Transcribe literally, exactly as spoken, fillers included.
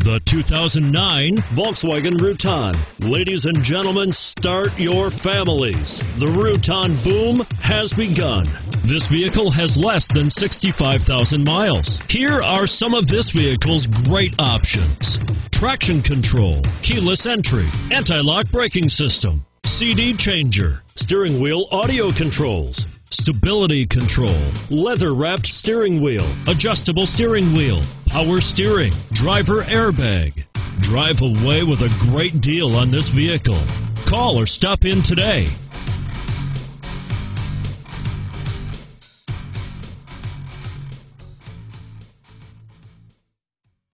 The two thousand nine Volkswagen Routan. Ladies and gentlemen, start your families. The Routan boom has begun. This vehicle has less than sixty-five thousand miles. Here are some of this vehicle's great options: traction control, keyless entry, anti-lock braking system, C D changer, steering wheel audio controls, stability control, leather-wrapped steering wheel, adjustable steering wheel, power steering, driver airbag. Drive away with a great deal on this vehicle. Call or stop in today.